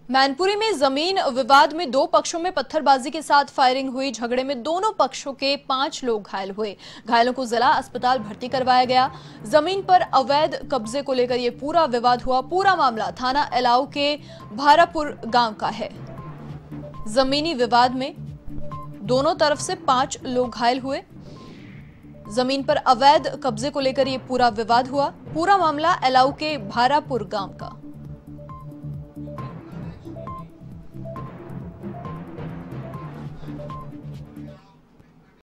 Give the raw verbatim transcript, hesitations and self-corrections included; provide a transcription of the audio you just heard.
मैनपुरी में जमीन विवाद में दो पक्षों में पत्थरबाजी के साथ फायरिंग हुई। झगड़े में दोनों पक्षों के पांच लोग घायल हुए। घायलों को जिला अस्पताल भर्ती करवाया गया। जमीन पर अवैध कब्जे को लेकर यह पूरा विवाद हुआ। पूरा मामला थाना एलाऊ के भारापुर गांव का है। जमीनी विवाद में दोनों तरफ से पांच लोग घायल हुए। जमीन पर अवैध कब्जे को लेकर यह पूरा विवाद हुआ। पूरा मामला एलाऊ के भारापुर गांव का।